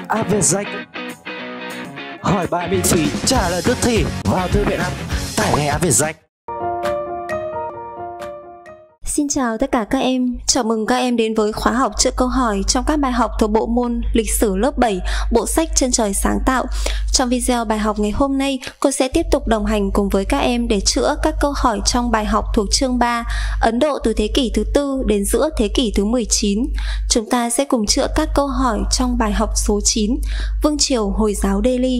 App Việt Danh. Hỏi bài miễn phí, trả lời tức thì. Vào thư viện app, tải ngay App Việt Danh. Xin chào tất cả các em, chào mừng các em đến với khóa học chữa câu hỏi trong các bài học thuộc bộ môn lịch sử lớp 7, bộ sách Chân trời sáng tạo. Trong video bài học ngày hôm nay, cô sẽ tiếp tục đồng hành cùng với các em để chữa các câu hỏi trong bài học thuộc chương 3, Ấn Độ từ thế kỷ thứ 4 đến giữa thế kỷ thứ 19. Chúng ta sẽ cùng chữa các câu hỏi trong bài học số 9, Vương triều Hồi giáo Delhi.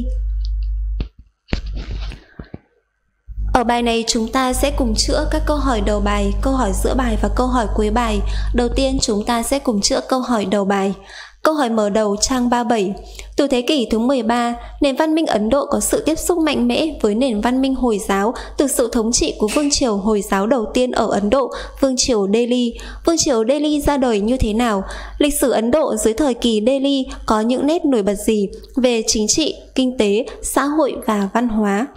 Ở bài này chúng ta sẽ cùng chữa các câu hỏi đầu bài, câu hỏi giữa bài và câu hỏi cuối bài. Đầu tiên chúng ta sẽ cùng chữa câu hỏi đầu bài. Câu hỏi mở đầu trang 37. Từ thế kỷ thứ 13, nền văn minh Ấn Độ có sự tiếp xúc mạnh mẽ với nền văn minh Hồi giáo từ sự thống trị của vương triều Hồi giáo đầu tiên ở Ấn Độ, vương triều Delhi. Vương triều Delhi ra đời như thế nào? Lịch sử Ấn Độ dưới thời kỳ Delhi có những nét nổi bật gì về chính trị, kinh tế, xã hội và văn hóa?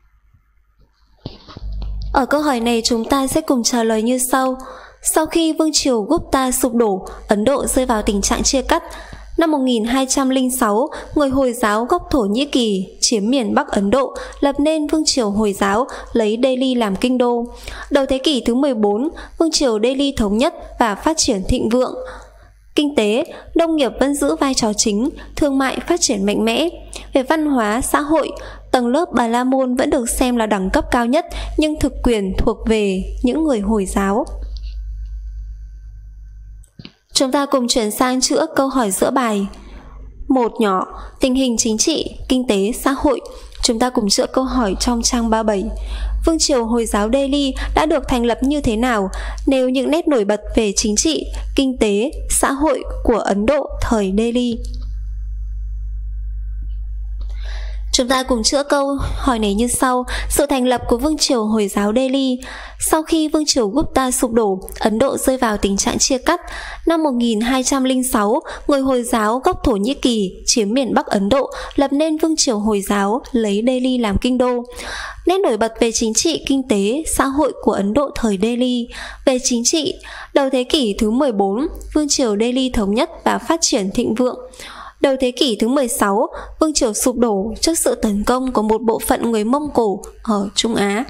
Ở câu hỏi này chúng ta sẽ cùng trả lời như sau. Sau khi vương triều Gupta sụp đổ, Ấn Độ rơi vào tình trạng chia cắt. Năm 1206, người Hồi giáo gốc Thổ Nhĩ Kỳ chiếm miền Bắc Ấn Độ, lập nên vương triều Hồi giáo, lấy Delhi làm kinh đô. Đầu thế kỷ thứ 14, vương triều Delhi thống nhất và phát triển thịnh vượng. Kinh tế, nông nghiệp vẫn giữ vai trò chính, thương mại phát triển mạnh mẽ. Về văn hóa, xã hội, tầng lớp Bà La Môn vẫn được xem là đẳng cấp cao nhất, nhưng thực quyền thuộc về những người Hồi giáo. Chúng ta cùng chuyển sang chữa câu hỏi giữa bài. 1 nhỏ, tình hình chính trị, kinh tế, xã hội. Chúng ta cùng chữa câu hỏi trong trang 37. Vương triều Hồi giáo Delhi đã được thành lập như thế nào? Nêu những nét nổi bật về chính trị, kinh tế, xã hội của Ấn Độ thời Delhi. Chúng ta cùng chữa câu hỏi này như sau. Sự thành lập của vương triều Hồi giáo Delhi. Sau khi vương triều Gupta sụp đổ, Ấn Độ rơi vào tình trạng chia cắt. Năm 1206, người Hồi giáo gốc Thổ Nhĩ Kỳ chiếm miền Bắc Ấn Độ, lập nên vương triều Hồi giáo, lấy Delhi làm kinh đô. Nét nổi bật về chính trị, kinh tế, xã hội của Ấn Độ thời Delhi. Về chính trị, đầu thế kỷ thứ 14, vương triều Delhi thống nhất và phát triển thịnh vượng. Đầu thế kỷ thứ 16, vương triều sụp đổ trước sự tấn công của một bộ phận người Mông Cổ ở Trung Á.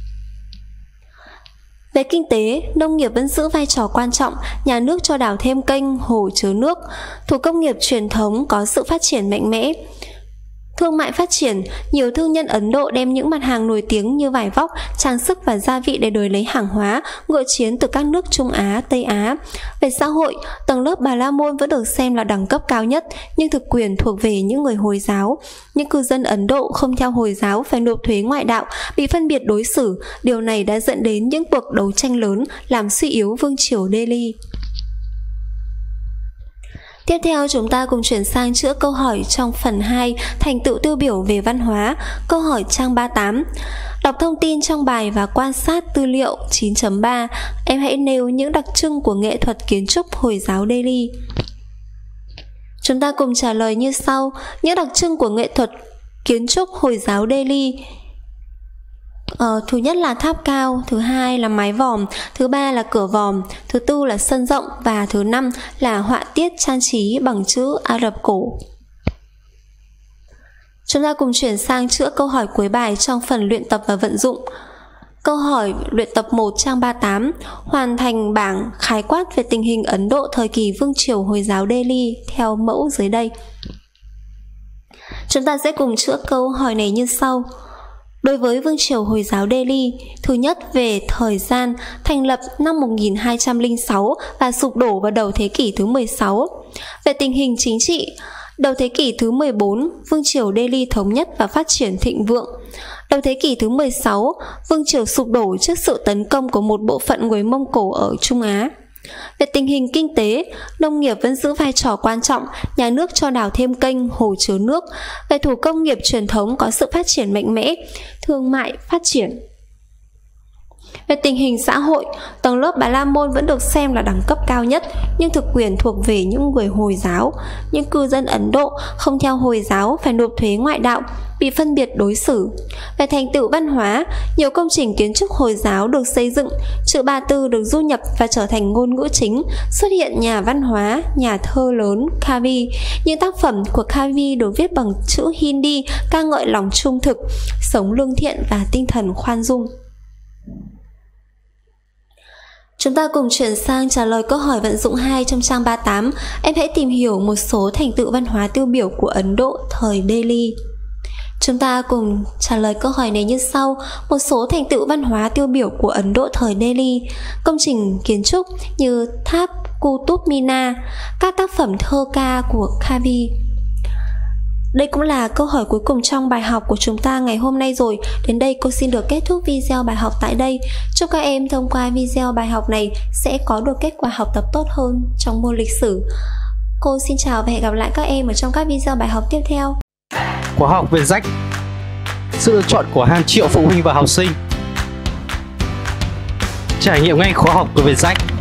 Về kinh tế, nông nghiệp vẫn giữ vai trò quan trọng, nhà nước cho đào thêm kênh, hồ chứa nước. Thủ công nghiệp truyền thống có sự phát triển mạnh mẽ. Thương mại phát triển, nhiều thương nhân Ấn Độ đem những mặt hàng nổi tiếng như vải vóc, trang sức và gia vị để đổi lấy hàng hóa, ngựa chiến từ các nước Trung Á, Tây Á. Về xã hội, tầng lớp Bà La Môn vẫn được xem là đẳng cấp cao nhất, nhưng thực quyền thuộc về những người Hồi giáo. Những cư dân Ấn Độ không theo Hồi giáo phải nộp thuế ngoại đạo, bị phân biệt đối xử. Điều này đã dẫn đến những cuộc đấu tranh lớn, làm suy yếu vương triều Delhi. Tiếp theo chúng ta cùng chuyển sang chữa câu hỏi trong phần 2, thành tựu tiêu biểu về văn hóa. Câu hỏi trang 38. Đọc thông tin trong bài và quan sát tư liệu 9.3. Em hãy nêu những đặc trưng của nghệ thuật kiến trúc Hồi giáo Delhi. Chúng ta cùng trả lời như sau. Những đặc trưng của nghệ thuật kiến trúc Hồi giáo Delhi. Thứ nhất là tháp cao, thứ hai là mái vòm, thứ ba là cửa vòm, thứ tư là sân rộng và thứ năm là họa tiết trang trí bằng chữ Ả Rập cổ. Chúng ta cùng chuyển sang chữa câu hỏi cuối bài trong phần luyện tập và vận dụng. Câu hỏi luyện tập 1 trang 38. Hoàn thành bảng khái quát về tình hình Ấn Độ thời kỳ vương triều Hồi giáo Delhi theo mẫu dưới đây. Chúng ta sẽ cùng chữa câu hỏi này như sau. Đối với vương triều Hồi giáo Delhi, thứ nhất về thời gian, thành lập năm 1206 và sụp đổ vào đầu thế kỷ thứ 16. Về tình hình chính trị, đầu thế kỷ thứ 14, vương triều Delhi thống nhất và phát triển thịnh vượng. Đầu thế kỷ thứ 16, vương triều sụp đổ trước sự tấn công của một bộ phận người Mông Cổ ở Trung Á. Về tình hình kinh tế, nông nghiệp vẫn giữ vai trò quan trọng, nhà nước cho đào thêm kênh, hồ chứa nước. Về thủ công nghiệp truyền thống có sự phát triển mạnh mẽ, thương mại phát triển. Về tình hình xã hội, tầng lớp Bà La Môn vẫn được xem là đẳng cấp cao nhất, nhưng thực quyền thuộc về những người Hồi giáo. Những cư dân Ấn Độ không theo Hồi giáo phải nộp thuế ngoại đạo, bị phân biệt đối xử. Về thành tựu văn hóa, nhiều công trình kiến trúc Hồi giáo được xây dựng, chữ Ba Tư được du nhập và trở thành ngôn ngữ chính, xuất hiện nhà văn hóa, nhà thơ lớn Kavi. Những tác phẩm của Kavi được viết bằng chữ Hindi, ca ngợi lòng trung thực, sống lương thiện và tinh thần khoan dung. Chúng ta cùng chuyển sang trả lời câu hỏi vận dụng 2 trong trang 38. Em hãy tìm hiểu một số thành tựu văn hóa tiêu biểu của Ấn Độ thời Delhi. Chúng ta cùng trả lời câu hỏi này như sau. Một số thành tựu văn hóa tiêu biểu của Ấn Độ thời Delhi: công trình kiến trúc như tháp Qutub Minar, các tác phẩm thơ ca của Kavi. Đây cũng là câu hỏi cuối cùng trong bài học của chúng ta ngày hôm nay rồi. Đến đây cô xin được kết thúc video bài học tại đây. Chúc các em thông qua video bài học này sẽ có được kết quả học tập tốt hơn trong môn lịch sử. Cô xin chào và hẹn gặp lại các em ở trong các video bài học tiếp theo. Khóa học Việt Rách, sự lựa chọn của hàng triệu phụ huynh và học sinh. Trải nghiệm ngay khóa học của Việt Rách.